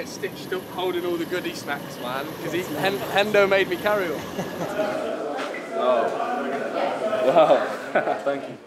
get stitched up holding all the goodie snacks, man, because Hendo made me carry them. Oh. Wow. Thank you.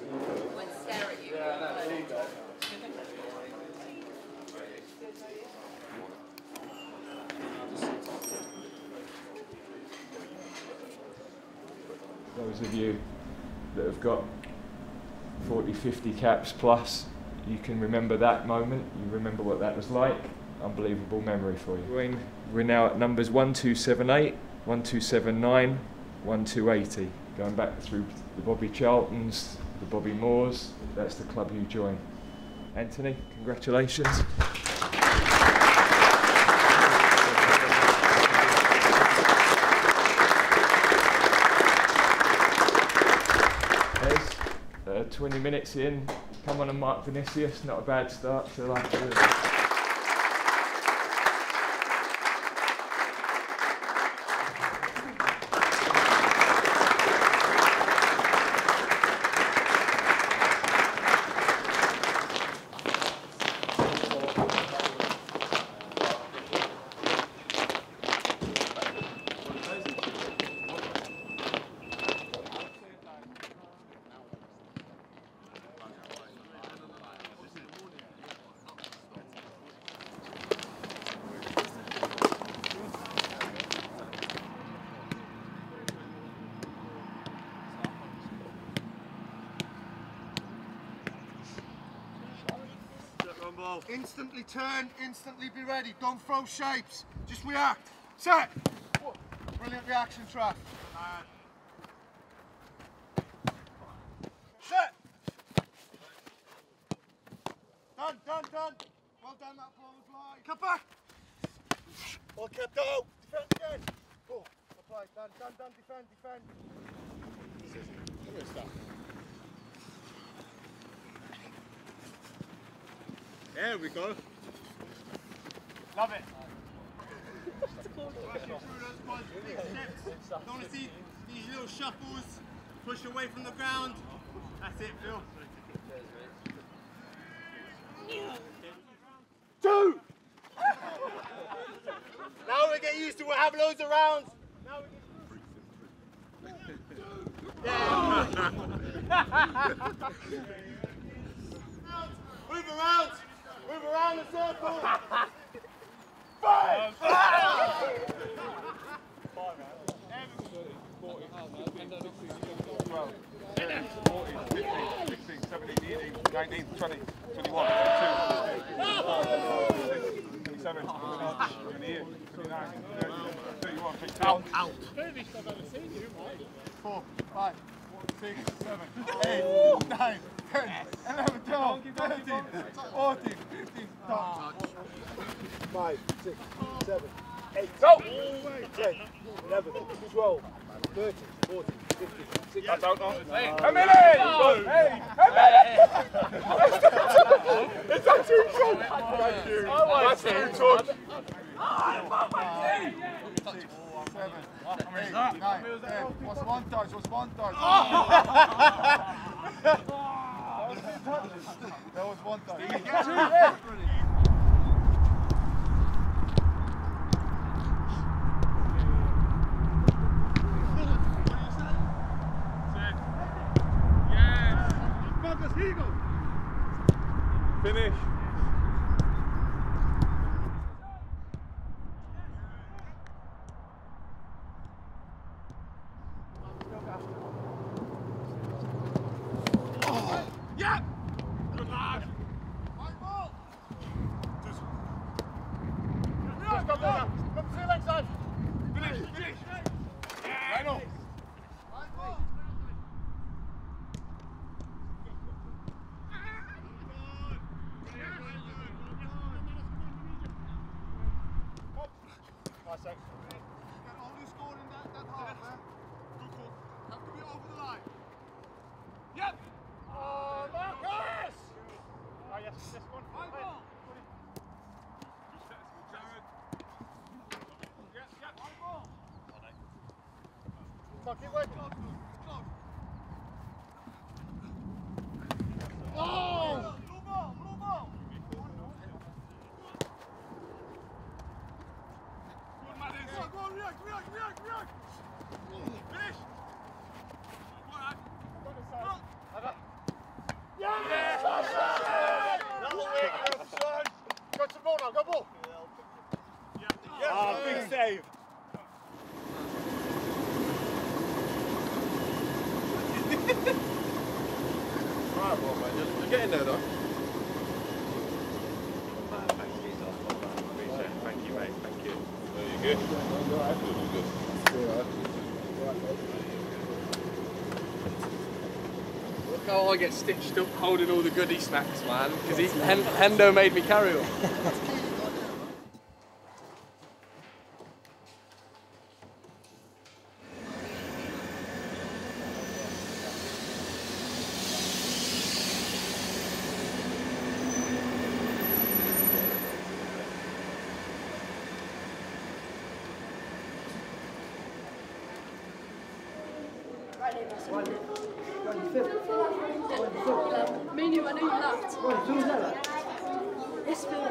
Those of you that have got 40, 50 caps plus, you can remember that moment, you remember what that was like. Unbelievable memory for you. We're now at numbers 1278, 1279, 1280. Going back through the Bobby Charltons, the Bobby Moores, that's the club you join. Anthony, congratulations. There's 20 minutes in, come on and Mark Vinicius, not a bad start to the last Instantly turn, instantly be ready. Don't throw shapes. Just react. Set. Brilliant reaction, Trav. Set. Done. Well done, that ball was line. Cut back. Ball kept out. Defend again. Oh, apply. Done. Defend. There we go. Love it. Don't want to see these little shuffles. Push away from the ground. That's it, Phil. 2. Now we get used to it. Have loads of rounds. Now we get... Yeah. Move around the circle. 5. 12, 14, 15, 16, 17, 18, 19, 20, 21, 22, 27, 28, 29, 30, 31, 32. Out. 4, 5, 6, 7, 8, 9, 10, 11, 12, 13, 14, 15, touch. 5, 6, 7, 8, go! 10, 11, 12, 13, 14, 15, 16. That's out now. Hey, a minute! Hey, a minute! It's actually a touch! Thank you. That's a touch. 7, 8, 9, 10. What's one touch? That was one touch. Finish. Oh. Yeah. Good lad. Right ball. Just come down. Come to the leg side. Finish. Yeah. Right on. Right ball. Only scored in that half, Good call. Have to be over the line. Yep! Oh, Marcus! Oh, yes, one. High ball! Jared. Yep, high ball. Come on, keep working. Close. Oh! Blue ball! Go to the ball now, go ball! Ah, big save! Right, well, man, you're getting there though. Thank you, mate, thank you. Are you good? Look how I get stitched up holding all the goodie snacks, man, because Hendo made me carry them. Meaning I know you laughed. Who's that? It's Phil.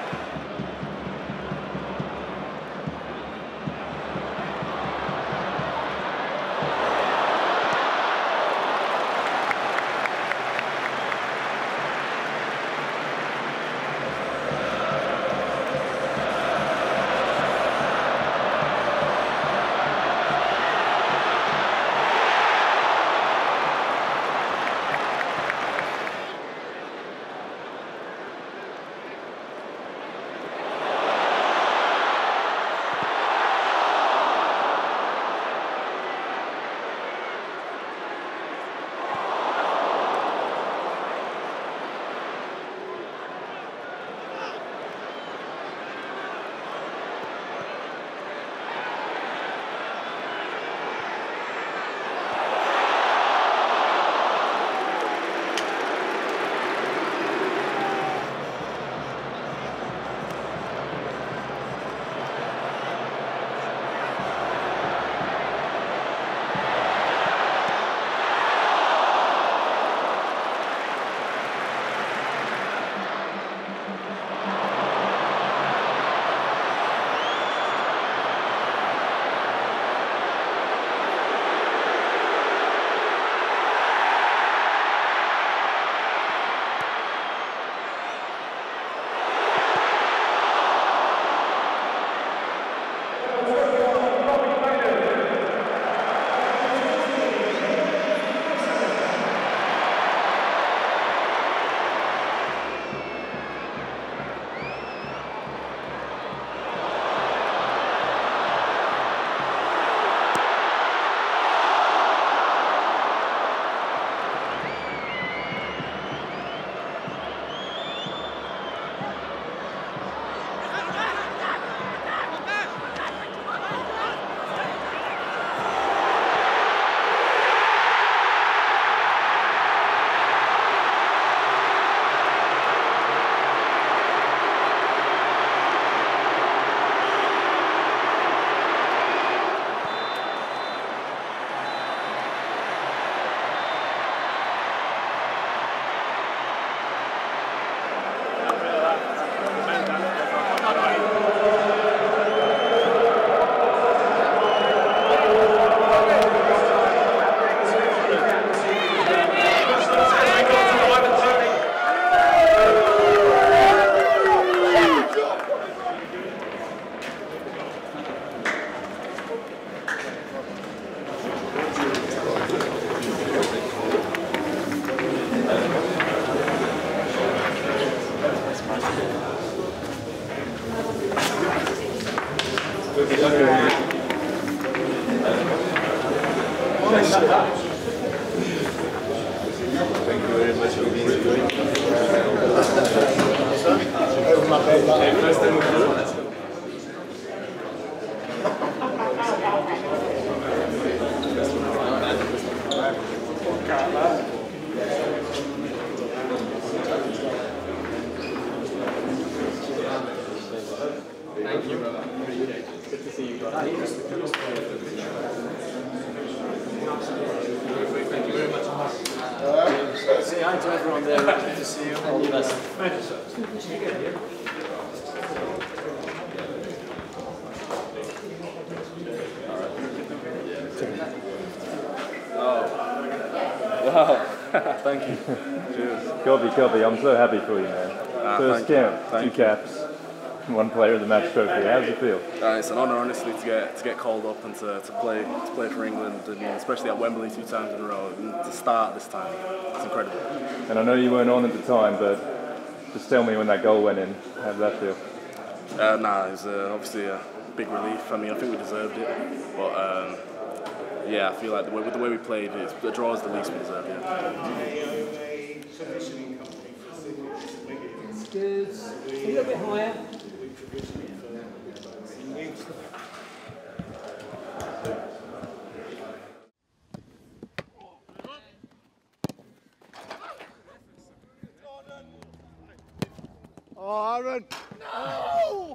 Thank you very much for being here. Thank you, brother. Good to see you, brother. Thank you very much. Say hi to everyone there. Good to see you. All the best. Wow. Thank you. Cheers. Kobe, I'm so happy for you, man. First camp, two caps, one player of the match trophy. How does it feel? It's an honour, honestly, to get called up and to play for England, and especially at Wembley 2 times in a row, and to start this time. It's incredible. And I know you weren't on at the time, but just tell me when that goal went in. How did that feel? It was obviously a big relief. I mean, I think we deserved it, but yeah, I feel like the way we played, the draw is the least we deserved. Yeah. Good. A little bit higher. Oh, Aaron! No!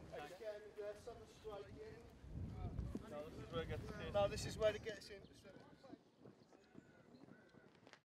No, this is where it gets in.